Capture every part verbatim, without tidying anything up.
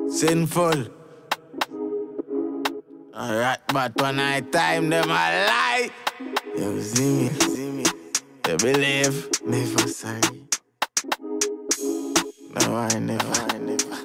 Sinful. Alright, but one night time, them a lie. Yow Zimi, Zimi. You believe? Never sorry. No, I never, I never.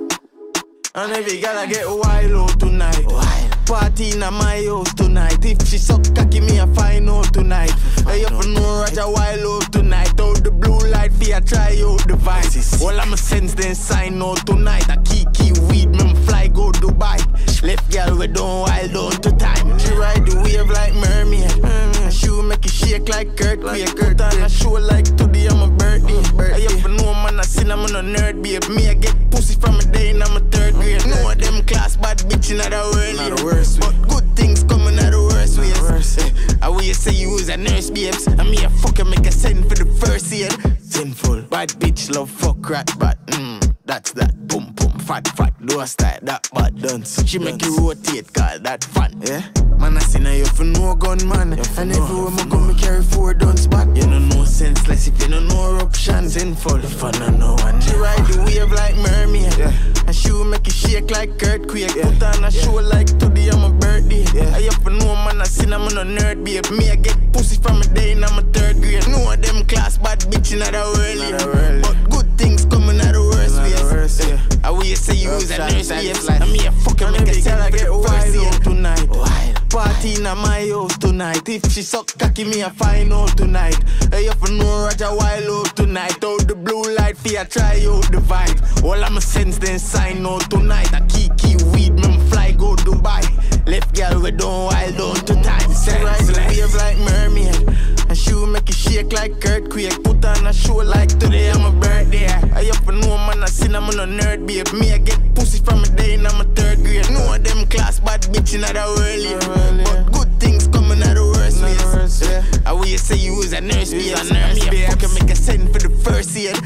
And if you gotta get wild out tonight, wild. Party in my house tonight. If she suck cocky, me a find out tonight. I have to know Rajahwild out tonight. Out the blue light, for ya try out the vibe. All I'ma sense then sign out tonight. A kiki weed, me fly go Dubai. Left girl we don't wild down to time. She ride the wave like mermaid. Mm-hmm. She will make it shake like earthquake. Put on a show like today I'm a birthday. I have to know man a sinner, I'm a nerd babe. Me I get pussy from a day and I'm a third grade. No of them class bad bitch in the world. Not the worst way. But good things coming out the worst ways. Worst, I will you say you was a nurse babes. And me a fucker make a send for the first year. Sinful. Bad bitch love fuck rat bat. Mm, that's that. Boom boom. Fat fat. Do a style that bad dance. She make you rotate call that fun. Yeah. Man I seen her you for no gun man. And everywhere me go me carry four guns back. You know no senseless if you don't know eruption. Sinful. The fun I know one. She ride the wave like mermaid. Yeah. And she will make it shake like earthquake. Yeah. Put on a show like today I'm a birthday. Yeah. I have to know man I seen I'm a nerd babe. Me I get pussy from a day and I'm a third grade. No of them class bad bitch in the world. But good things coming out the worst ways. Yeah. I will you say you was a nurse babes. And me a fucking make a sell get wild out tonight. Wild. Party in my house tonight. If she suck cocky, me a find out tonight. I have to know Rajahwild out tonight. Out the blue light, for ya try out the vibe. All I'ma sense then sign out tonight. A kiki weed, me fly go Dubai. Left girl we don't wild down to time. She ride the wave like mermaid. And she will make it shake like earthquake. Put on a show like today I'm a birthday. I have to know man I seen I'm a nerd babe. Me I get pussy from a day and I'm a third grade. No of them class bad bitch in the world. But good things coming out the worst ways. Yeah. I will you say you was a nurse babe. And me a fucking make a send for the first year.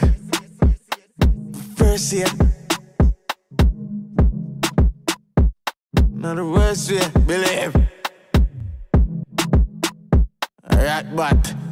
First year. Not the worst way, believe. Alright, but